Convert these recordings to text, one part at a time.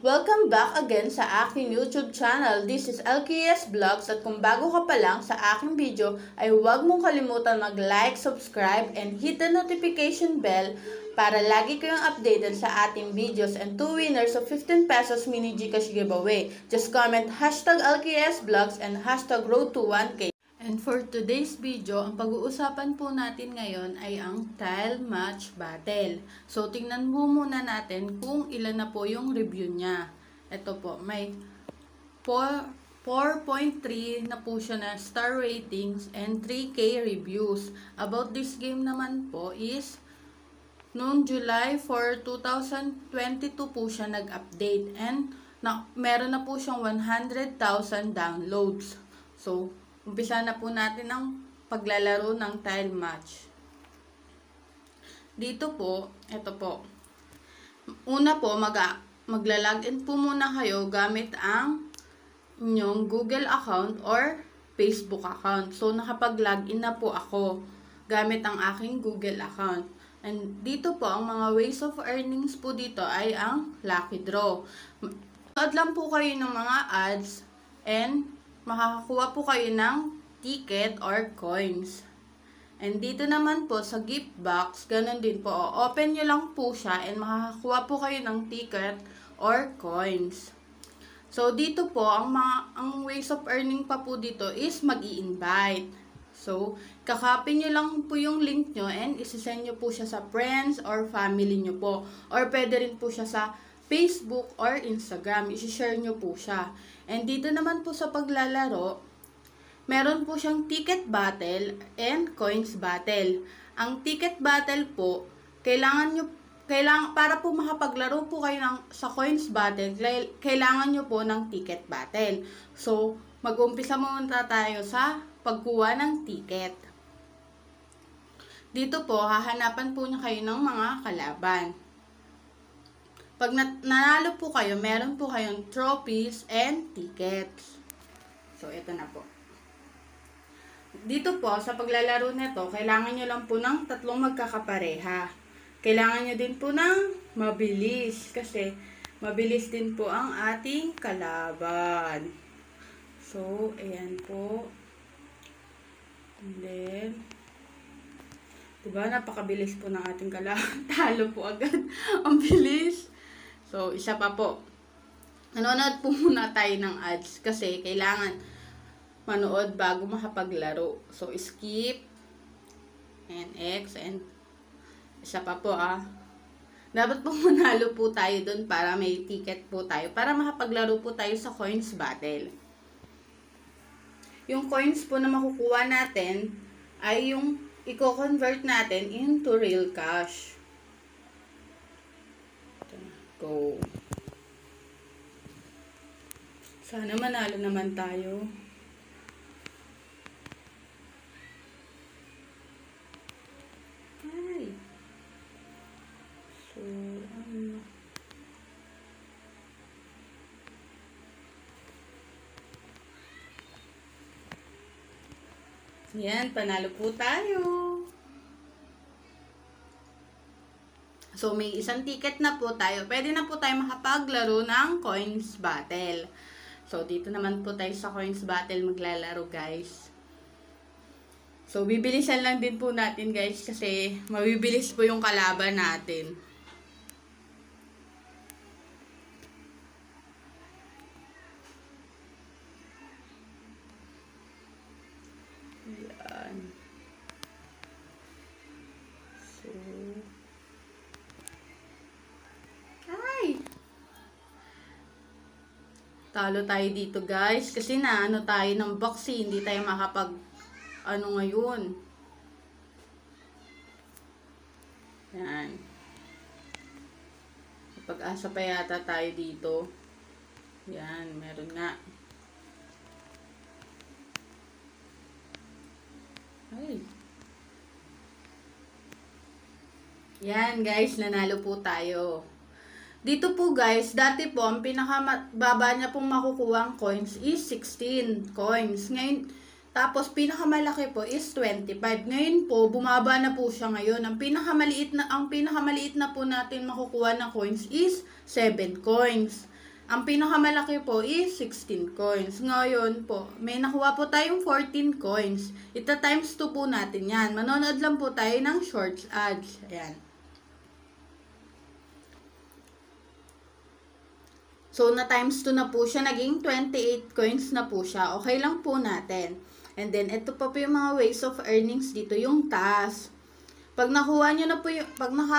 Welcome back again sa aking YouTube channel. This is LKS Vlogs at kung bago ka pa lang sa aking video ay huwag mong kalimutan mag-like, subscribe, and hit the notification bell para lagi kayong updated sa ating videos and 2 winners of 15 pesos mini Gcash giveaway. Just comment hashtag LKS Vlogs and hashtag road to 1K. And for today's video, ang pag-uusapan po natin ngayon ay ang tile match battle. So, tingnan mo muna natin kung ilan na po yung review niya. Ito po, may 4.3 na po siya na star ratings and 3K reviews. About this game naman po is noong July 4, 2022 po siya nag-update and meron na po siyang 100,000 downloads. So, umpisa na po natin ang paglalaro ng tile match. Dito po, ito po. Una po, magla-login po muna kayo gamit ang inyong Google account or Facebook account. So, nakapag-login na po ako gamit ang aking Google account. And dito po, ang mga ways of earnings po dito ay ang lucky draw. Manood lang po kayo ng mga ads and makakakuha po kayo ng ticket or coins. And dito naman po sa gift box, ganun din po. Open nyo lang po siya and makakakuha po kayo ng ticket or coins. So dito po, ang ways of earning pa po dito is mag-i-invite. So, kakopy nyo lang po yung link nyo and isisend nyo po siya sa friends or family nyo po. Or pwede rin po siya sa Facebook or Instagram. Isi-share nyo po siya. And dito naman po sa paglalaro, meron po siyang ticket battle and coins battle. Ang ticket battle po, para po makapaglaro po kayo sa coins battle, kailangan nyo po ng ticket battle. So, mag-umpisa muna tayo sa pagkuha ng ticket. Dito po, hahanapan po nyo kayo ng mga kalaban. Pag nanalo po kayo, meron po kayong trophies and tickets. So, ito na po. Dito po, sa paglalaro nito, kailangan nyo lang po ng 3 magkakapareha. Kailangan nyo din po ng mabilis. Kasi, mabilis din po ang ating kalaban. So, ayan po. And then, diba, napakabilis po ng ating kalaban. Talo po agad. Ang bilis. So, isa pa po. Nanonood po muna tayo ng ads kasi kailangan manood bago makapaglaro. So, skip and X and isa pa po dapat po manalo po tayo dun para may ticket po tayo para makapaglaro po tayo sa coins battle. Yung coins po na makukuha natin ay yung i-convert natin into real cash. Go. Sana manalo naman tayo. Ay. So, yan, panalo po tayo. So, may isang ticket na po tayo. Pwede na po tayo makapaglaro ng coins battle. So, dito naman po tayo sa coins battle maglalaro, guys. So, bibilisan lang din po natin, guys, kasi mabibilis po yung kalaban natin. Yan. So, talo tayo dito, guys. Kasi tayo ng box, hindi tayo makapag ngayon. Yan. Pag-asa pa yata tayo dito. Yan, meron nga. Ay. Yan, guys, nanalo po tayo. Dito po, guys, dati po, ang pinakamababa niya pong makukuha ang coins is 16 coins. Ngayon, tapos pinakamalaki po is 25. Ngayon po, bumaba na po siya ngayon. Ang pinakamaliit na po natin makukuha na coins is 7 coins. Ang pinakamalaki po is 16 coins. Ngayon po, may nakuha po tayong 14 coins. Ita times 2 po natin yan. Manonood lang po tayo ng shorts ads. Ayan. So, na times 2 na po siya. Naging 28 coins na po siya. Okay lang po natin. And then, ito pa po yung mga ways of earnings dito. Yung task. Pag nakuha nyo na po yung,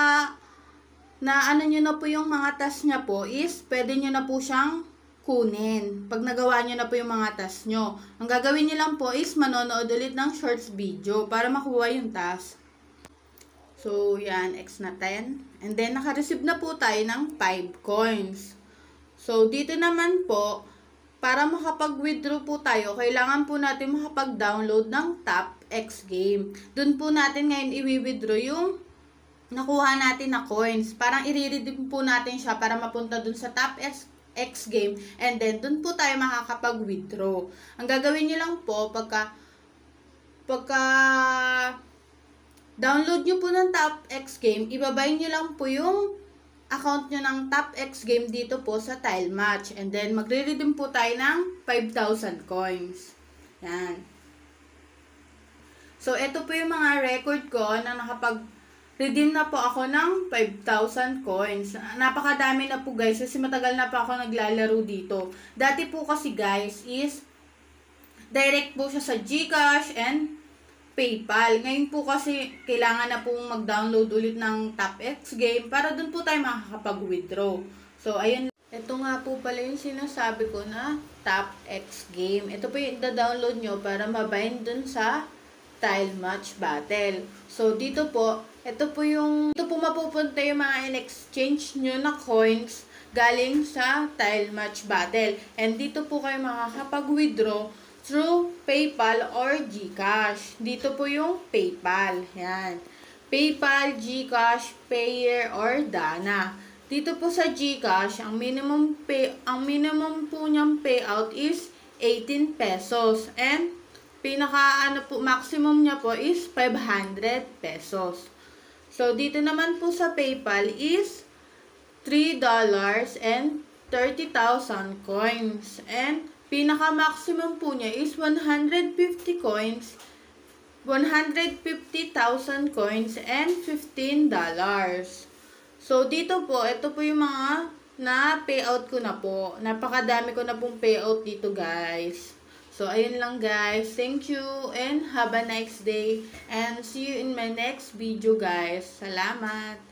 ano nyo na po yung mga task niya po is, pwede nyo na po siyang kunin. Pag nagawa nyo na po yung mga task nyo. Ang gagawin nyo lang po is, manonood ulit ng shorts video para makuha yung task. So, yan, X na 10. And then, naka-receive na po tayo ng 5 coins. So, dito naman po, para makapag-withdraw po tayo, kailangan po natin makapag-download ng Top X Game. Doon po natin ngayon i-withdraw yung nakuha natin na coins. Parang i-redeem po natin siya para mapunta dun sa Top X Game. And then, dun po tayo makakapag-withdraw. Ang gagawin nyo lang po, pagka download nyo po ng Top X Game, ibabay nyo lang po yung account nyo ng Top X Game dito po sa Tile Match. And then, magre-redeem po tayo ng 5,000 coins. Yan. So, ito po yung mga record ko na nakapag-redeem na po ako ng 5,000 coins. Napakadami na po guys kasi matagal na po ako naglalaro dito. Dati po kasi guys is direct po siya sa GCash and PayPal. Ngayon po kasi kailangan na pong mag-download ulit ng Top X Game para dun po tayo makakapag-withdraw. So, ayun. Ito nga po pala yung sinasabi ko na Top X Game. Ito po yung da-download nyo para mabind dun sa Tile Match Battle. So, dito po mapupunta yung mga in-exchange nyo na coins galing sa Tile Match Battle. And dito po kayo makakapag-withdraw through PayPal or GCash. Dito po yung PayPal. Yan. PayPal, GCash, Payer, or Dana. Dito po sa GCash, ang minimum po niyang payout is 18 pesos. And maximum niya po is 500 pesos. So, dito naman po sa PayPal is $3 and 30,000 coins. And pinaka-maximum po niya is 150 coins, 150,000 coins, and $15. So, dito po, ito po yung mga na-payout ko na po. Napakadami ko na pong payout dito, guys. So, ayun lang, guys. Thank you, and have a nice day. And see you in my next video, guys. Salamat!